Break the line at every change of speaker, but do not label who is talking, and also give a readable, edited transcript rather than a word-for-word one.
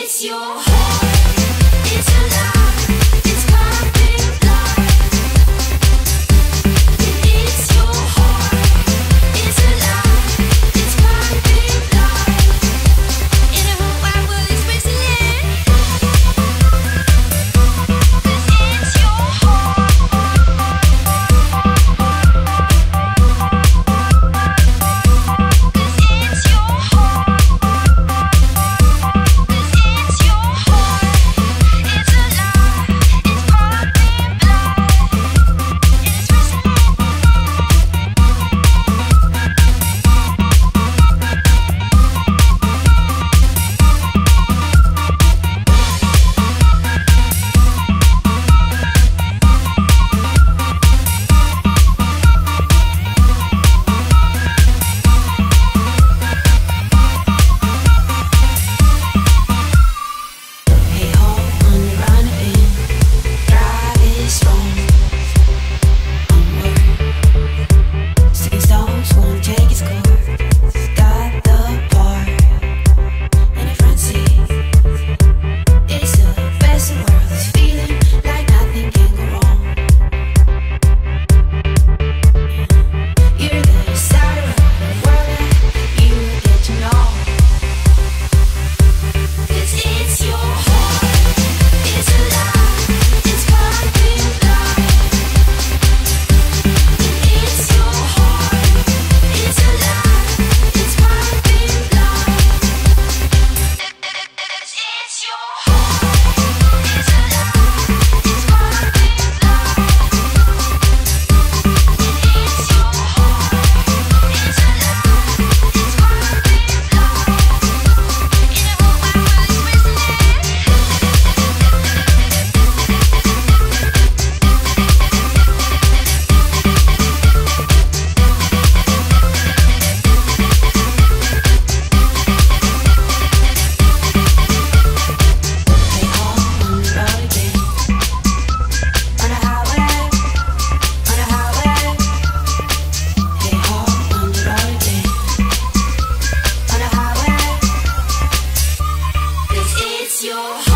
it's your heart, it's alive, it's pumping blood. It's your heart, it's alive, it's pumping blood. In a whole wide world it's whistling. 'Cause it's your heart. 'Cause it's your heart. 'Cause it's your heart, it's alive, it's pumping blood. It's whistling. Hey ho, on the run again. Drive is strong. Onward. Sticking stones won't take its course. Got the part in the front seat. It's the best of worlds, feeling like nothing can go wrong. You're the side of the world that you get to know. 'Cause it's your heart, it's alive, it's pumping blood. It's your heart, it's alive, it's pumping blood. It's your heart, it's alive, it's pumping blood. It's your heart, it's alive, it's pumping blood. In a whole wide world it's whistling. Hey ho, on the road again. On the highway, on the highway. Hey ho, on the road again. On the highway. 'Cause it's your heart.